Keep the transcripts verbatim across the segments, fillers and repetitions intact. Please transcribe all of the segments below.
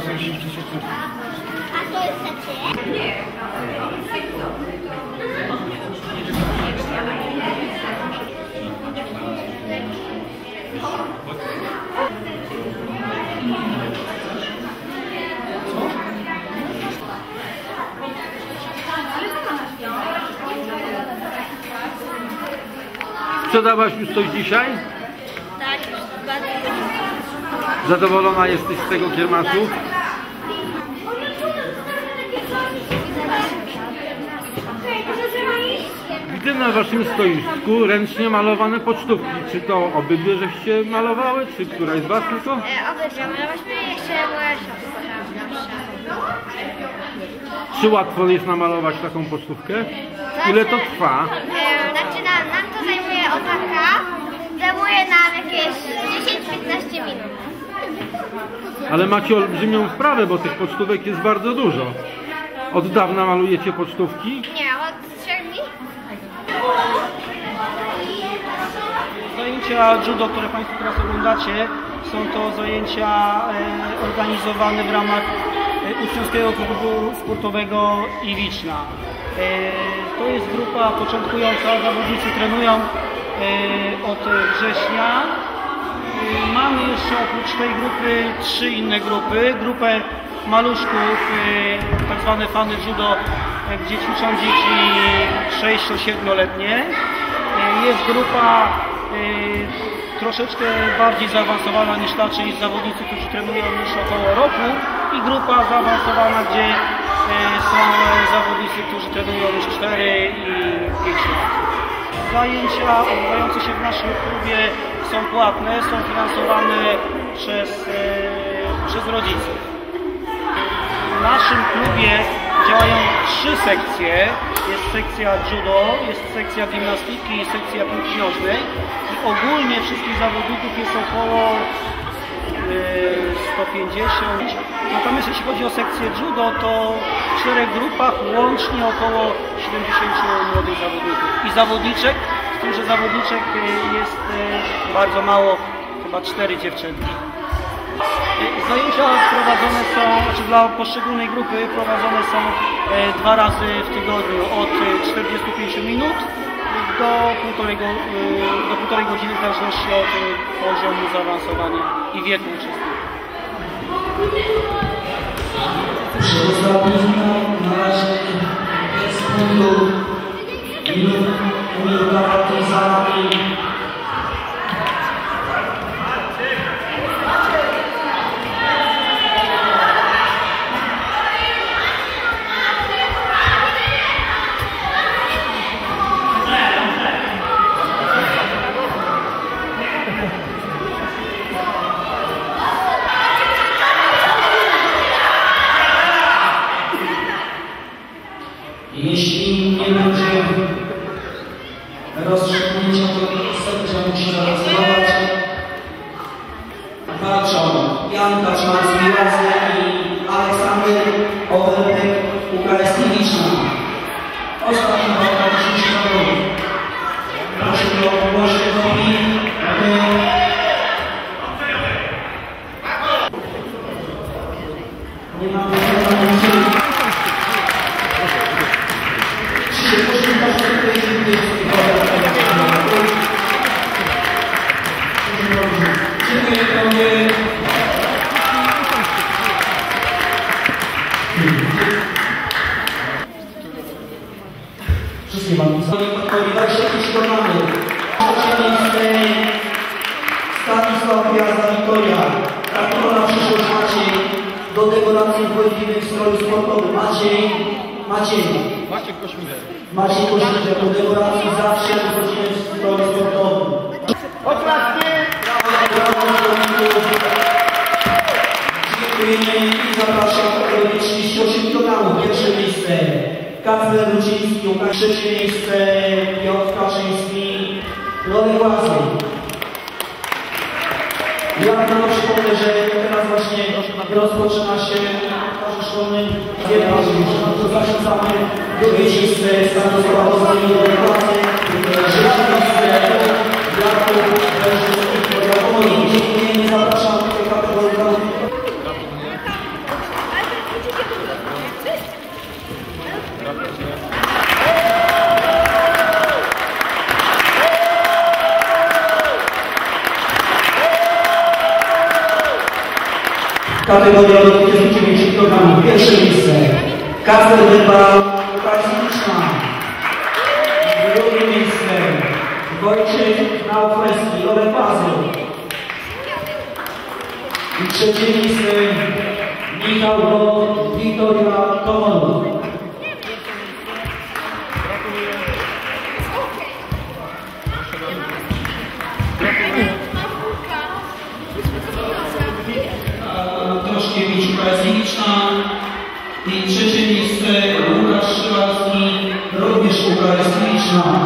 A to jest takie? Nie. Sprzedawałaś już coś dzisiaj? Tak, bardzo. Zadowolona jesteś z tego kiermaszu? Widzę na waszym stoisku ręcznie malowane pocztówki. Czy to obydwie żeście malowały, czy któraś z was tylko? E, obydwie, ale właśnie jeszcze moja siostra. Czy łatwo jest namalować taką pocztówkę? Ile to trwa? E, znaczy nam, nam to zajmuje otaka, zajmuje nam jakieś dziesięć do piętnastu minut. Ale macie olbrzymią wprawę, bo tych pocztówek jest bardzo dużo. Od dawna malujecie pocztówki? Nie, od trzech dni. Zajęcia judo, które Państwo teraz oglądacie, są to zajęcia e, organizowane w ramach e, Uczniowskiego Klubu Sportowego Iwiczna. E, to jest grupa początkująca, zawodnicy trenują e, od września. E, mamy jeszcze oprócz tej grupy trzy inne grupy. Grupę maluszków, e, tak zwane fany judo, e, gdzie ćwiczą dzieci sześcio-siedmioletnie. E, jest grupa e, troszeczkę bardziej zaawansowana niż ta, czyli zawodnicy, którzy trenują już około roku, i grupa zaawansowana, gdzie e, są zawodnicy, którzy trenują już cztery i pięć lat. Zajęcia odbywające się w naszym klubie są płatne, są finansowane przez, e, przez rodziców. W naszym klubie działają trzy sekcje. Jest sekcja judo, jest sekcja gimnastyki i sekcja piłki nożnej. I ogólnie wszystkich zawodników jest około sto pięćdziesiąt. Natomiast jeśli chodzi o sekcję judo, to w czterech grupach łącznie około siedemdziesięciu młodych zawodników. I zawodniczek, z tym, że zawodniczek jest bardzo mało, chyba cztery dziewczynki. Zajęcia prowadzone są, znaczy dla poszczególnej grupy prowadzone są e, dwa razy w tygodniu od czterdziestu pięciu minut do półtorej, e, do półtorej godziny, w zależności od e, poziomu zaawansowania i wieku uczestników. Przy ostatnim na razie z punktu minuta partizanami. Jeśli nie będzie rozstrzygnięcia, to sędzia musi zarejestrować. Walczą Jan Kaczmarski i Aleksander Oberpek, Ukraiński. Ostatnia walka dzisiejszej nagrody. Proszę o ogłoszenie opinii. Nie mamy żadnych. Wszystkie mam odpowiadać się jakieś programy. Trzecie miejsce Stanisław Gwiazda Wiktoria. Traktora na przyszłość Maciej. Do dekoracji wchodzimy w stroju sportowym. Maciej. Maciej. Maciej Kośmider. Maciej Kośmider. Do dekoracji zawsze wchodzimy w stroju sportowym. Oklaski! Dziękujemy i zapraszam do trzydzieści osiem kilogramów. Pierwsze miejsce Kacper Ruciński, trzecie miejsce Piotr Kaczyński, Lodek Łazy. Ja tylko przypomnę, że teraz właśnie rozpoczyna się w szkolnym to zachęcamy drugie miejsce Stanisława Ozami, Lodek Łazy, trzecie miejsce Jakub Wężyński. Dziękujemy, zapraszam do tej kategorii. kategoria do dwudziestu dziewięciu kilogramów. Pierwsze miejsce Kacper Ryba, Ukraińska. Drugie miejsce Wojciech Naufleski, Olek Pazyl. I trzecie miejsce Michał Rod, Wiktoria Komorów. Troszkiewicz, Ukraińska. I trzecie miejsce Łukasz Szymalski, również Ukraińska.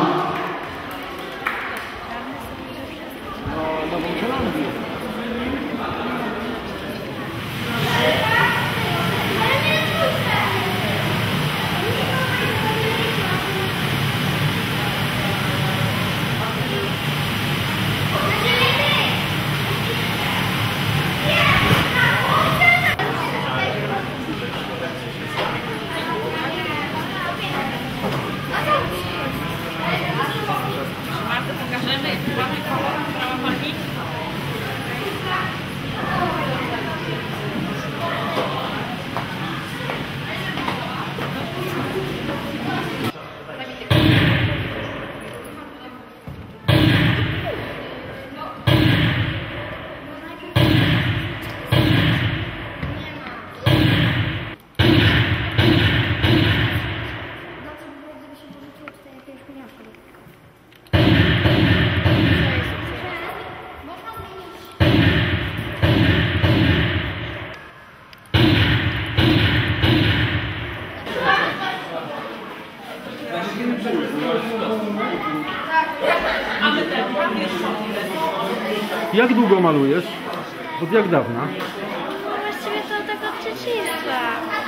Jak długo malujesz? Od jak dawna? Właściwie to tak od dzieciństwa.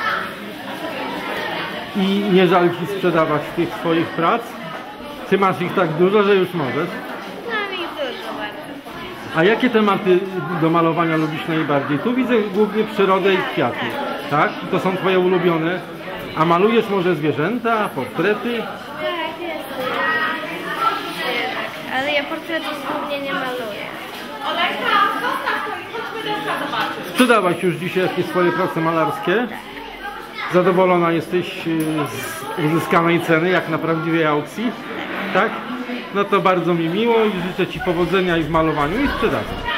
I nie żal ci sprzedawać tych swoich prac? Ty masz ich tak dużo, że już możesz? Mam ich dużo bardzo. A jakie tematy do malowania lubisz najbardziej? Tu widzę głównie przyrodę i kwiaty, tak? To są twoje ulubione. A malujesz może zwierzęta, portrety? Tak, jest. Ale ja portretów głównie nie maluję. Sprzedałaś już dzisiaj jakieś swoje prace malarskie? Zadowolona jesteś z uzyskanej ceny, jak na prawdziwej aukcji? Tak? No to bardzo mi miło i życzę ci powodzenia i w malowaniu, i w sprzedaży.